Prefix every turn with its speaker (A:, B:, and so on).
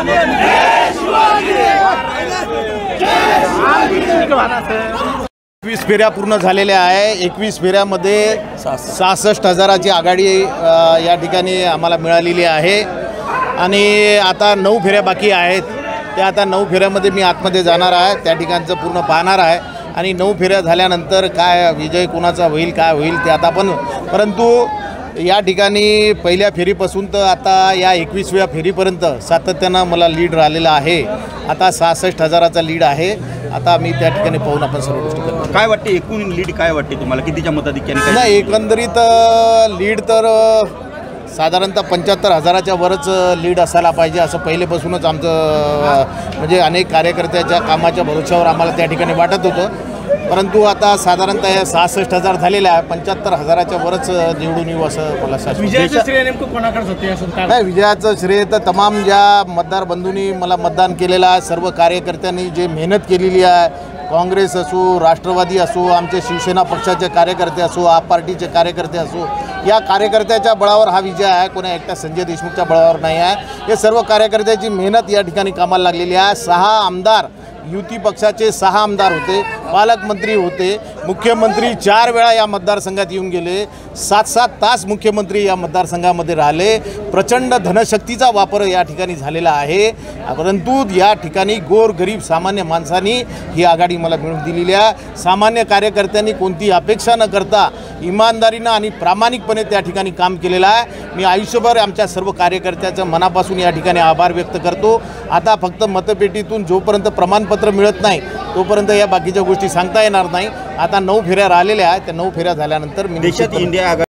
A: 21 फेऱ्या पूर्ण झालेल्या आहे। 21 फेऱ्यामध्ये 66,000ची आघाडी या ठिकाणी आम्हाला मिळालेली आहे आणि आता 9 फेऱ्या बाकी आहेत। त्या आता 9 फेऱ्यामध्ये मी आतमध्ये जाणार आहे, त्या ठिकाणचं पूर्ण पाहणार आहे आणि 9 फेऱ्या झाल्यानंतर काय विजय कोणाचा होईल काय होईल ते आता पण, परंतु या ठिकाणी पहिल्या फेरीपासून तर आता या 21व्या फेरीपर्यंत सातत्यानं मला लीड राहिलेला आहे। आता 66,000चा लीड आहे। आता मी त्या ठिकाणी पाहून आपण सर्व गोष्टी करतो।
B: काय वाटते एकूण लीड काय वाटते तुम्हाला, कितीच्या मताधिक्याने?
A: नाही, एकंदरीत लीड तर साधारणतः 75,000च्या वरच लीड असायला पाहिजे असं पहिलेपासूनच आमचं म्हणजे अनेक कार्यकर्त्याच्या कामाच्या भरोश्यावर आम्हाला त्या ठिकाणी वाटत होतं, परंतु आता साधारणतः 66,000 झालेलं आहे। 75,000च्या वरच निवडून येऊ असं मला शासन।
C: विजयाचं श्रेय नेमकं कोणाकडे जाते असं काय?
A: नाही, विजयाचं श्रेय तर तमाम ज्या मतदार बंधूंनी मला मतदान केलेलं आहे, सर्व कार्यकर्त्यांनी जे मेहनत केलेली आहे, काँग्रेस असो, राष्ट्रवादी असो, आमचे शिवसेना पक्षाचे कार्यकर्ते असो, आप पार्टीचे कार्यकर्ते असो, या कार्यकर्त्याच्या बळावर हा विजय आहे, कोणा एकट्या संजय देशमुखच्या बळावर नाही आहे। हे सर्व कार्यकर्त्याची मेहनत या ठिकाणी कामाला लागलेली आहे। 6 आमदार युती पक्षाचे 6 आमदार होते, पालकमंत्री होते, मुख्यमंत्री 4 वेळा या मतदारसंघात येऊन गेले, 7-7 तास मुख्यमंत्री या मतदारसंघामध्ये राहिले। प्रचंड धनशक्तीचा वापर या ठिकाणी झालेला आहे, परंतु या ठिकाणी गोरगरीब सामान्य माणसांनी ही आघाडी मला मिळवून दिलेली आहे। सामान्य कार्यकर्त्यांनी कोणती अपेक्षा न करता इमानदारीनं आणि प्रामाणिकपणे त्या ठिकाणी काम केलेलं आहे। मी आयुष्यभर आमच्या सर्व कार्यकर्त्याचं मनापासून या ठिकाणी आभार व्यक्त करतो। आता फक्त मतपेटीतून जोपर्यंत प्रमाणपत्र मिळत नाही तोपर्यंत या बाकीच्या गोष्टी सांगता येणार नाही। आता 9 फेऱ्या राहिलेल्या आहेत, त्या 9 फेऱ्या झाल्यानंतर मी
B: देशात इंडिया